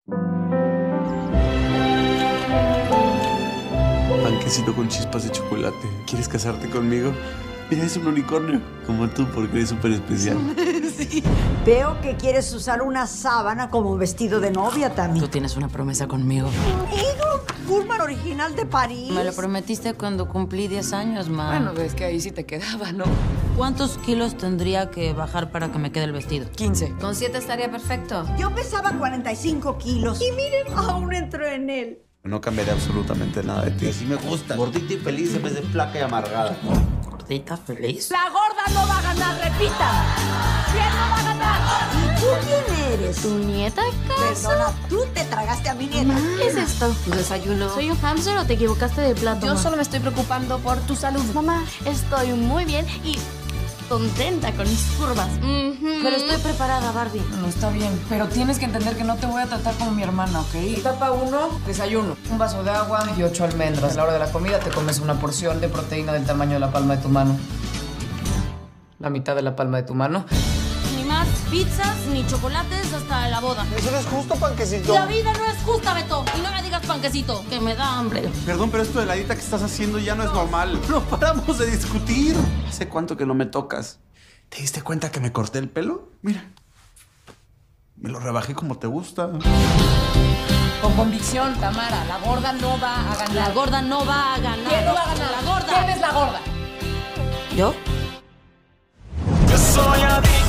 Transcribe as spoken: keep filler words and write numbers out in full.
Panquecito con chispas de chocolate. ¿Quieres casarte conmigo? Mira, es un unicornio, como tú, porque eres súper especial. Sí. Veo que quieres usar una sábana como vestido de novia también. Tú tienes una promesa conmigo. ¿Conmigo? Pullman original de París. Me lo prometiste cuando cumplí diez años, ma. Bueno, ves que ahí sí te quedaba, ¿no? ¿Cuántos kilos tendría que bajar para que me quede el vestido? quince. Con siete estaría perfecto. Yo pesaba cuarenta y cinco kilos. Y miren, aún entro en él. No cambiaré absolutamente nada de ti. Así me gusta. Gordita y feliz en vez de flaca y amargada. ¿Gordita feliz? La gorda no va a ganar, repita. ¿Quién no va a ganar? ¿Y tú quién eres? ¿Tu nieta, acaso? Perdona, tú te tragaste a mi nieta. ¿Qué es esto? ¿Tu desayuno? ¿Soy un hamster o te equivocaste de plato? Yo solo me estoy preocupando por tu salud. Mamá, estoy muy bien y contenta con mis curvas. Pero estoy preparada, Barbie. No, está bien. Pero tienes que entender que no te voy a tratar como mi hermana, ¿ok? Etapa uno, desayuno. Un vaso de agua y ocho almendras. A la hora de la comida te comes una porción de proteína del tamaño de la palma de tu mano. La mitad de la palma de tu mano. Ni más pizzas ni chocolates hasta la boda. Eso no es justo, Panquecito. La vida no es justa, Beto. Y no me digas panquecito, que me da hambre. Perdón, pero esto de la dieta que estás haciendo ya no es normal. No paramos de discutir. ¿Hace cuánto que no me tocas? ¿Te diste cuenta que me corté el pelo? Mira. Me lo rebajé como te gusta. Con convicción, Tamara, la gorda no va a ganar. La gorda no va a ganar. ¿Quién no va a ganar? La gorda. ¿Quién es la gorda? ¿Yo? Yo soy adicto.